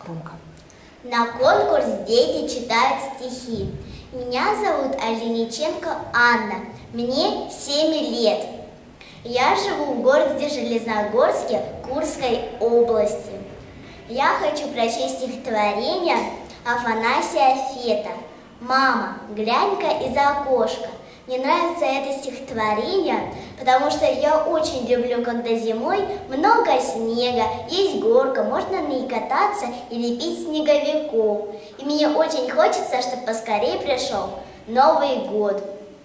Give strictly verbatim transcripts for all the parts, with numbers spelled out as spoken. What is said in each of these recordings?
громко. На конкурс дети читают стихи. Меня зовут Альдиниченко Анна, мне семь лет. Я живу в городе Железногорске Курской области. Я хочу прочесть стихотворение Афанасия Фета «Мама, глянь-ка из окошка». Мне нравится это стихотворение, потому что я очень люблю, когда зимой много снега, есть горка, можно на ней кататься и лепить снеговиков. И мне очень хочется, чтобы поскорее пришел Новый год.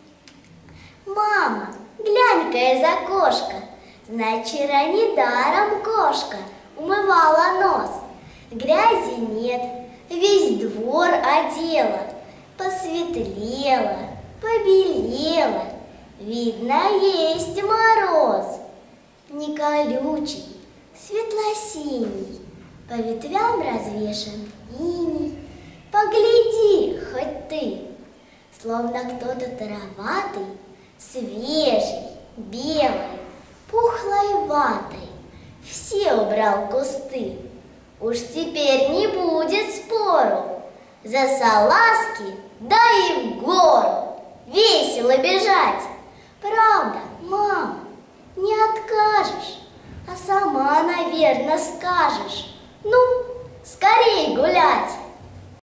Мама, глянь-ка из окошка, знай, вчера недаром кошка умывала нос. Грязи нет, весь двор одела, посветлела, побелела, видно, есть мороз. Не колючий, светло-синий, по ветвям развешан иней. Погляди хоть ты, словно кто-то тароватый, свежий, белый, пухлой ватой все убрал кусты. Уж теперь не будет спору, за салазки да и в гору весело бежать. Правда, мама, не откажешь, а сама, наверное, скажешь: ну, скорей гулять.